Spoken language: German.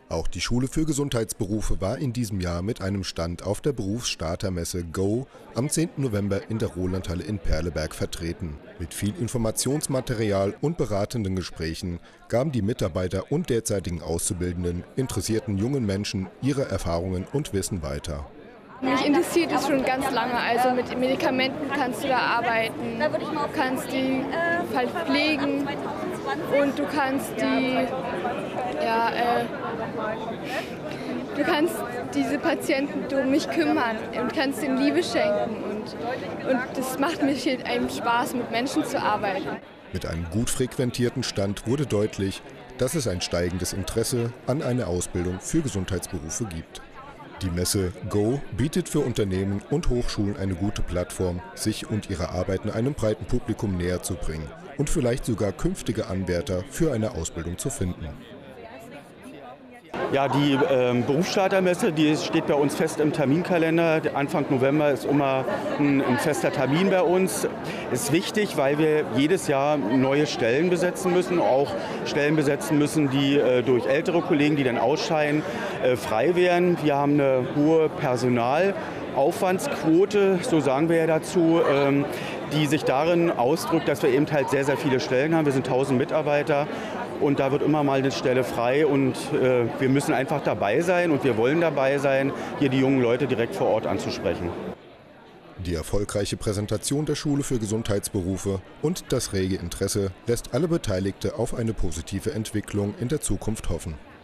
Auch die Schule für Gesundheitsberufe war in diesem Jahr mit einem Stand auf der Berufsstartermesse GO am 10. November in der Rolandhalle in Perleberg vertreten. Mit viel Informationsmaterial und beratenden Gesprächen gaben die Mitarbeiter und derzeitigen Auszubildenden interessierten jungen Menschen ihre Erfahrungen und Wissen weiter. Mich interessiert es schon ganz lange, also mit Medikamenten kannst du da arbeiten, du kannst die verpflegen und du kannst diese Patienten um mich kümmern und kannst ihnen Liebe schenken und das macht mir eben Spaß, mit Menschen zu arbeiten. Mit einem gut frequentierten Stand wurde deutlich, dass es ein steigendes Interesse an einer Ausbildung für Gesundheitsberufe gibt. Die Messe GO bietet für Unternehmen und Hochschulen eine gute Plattform, sich und ihre Arbeiten einem breiten Publikum näher zu bringen und vielleicht sogar künftige Anwärter für eine Ausbildung zu finden. Ja, die Berufsstartermesse, die steht bei uns fest im Terminkalender. Anfang November ist immer ein fester Termin bei uns. Ist wichtig, weil wir jedes Jahr neue Stellen besetzen müssen, auch Stellen besetzen müssen, die durch ältere Kollegen, die dann ausscheiden, frei werden. Wir haben eine hohe Personalaufwandsquote, so sagen wir ja dazu, die sich darin ausdrückt, dass wir eben halt sehr, sehr viele Stellen haben. Wir sind 1000 Mitarbeiter. Und da wird immer mal eine Stelle frei und wir müssen einfach dabei sein und wir wollen dabei sein, hier die jungen Leute direkt vor Ort anzusprechen. Die erfolgreiche Präsentation der Schule für Gesundheitsberufe und das rege Interesse lässt alle Beteiligte auf eine positive Entwicklung in der Zukunft hoffen.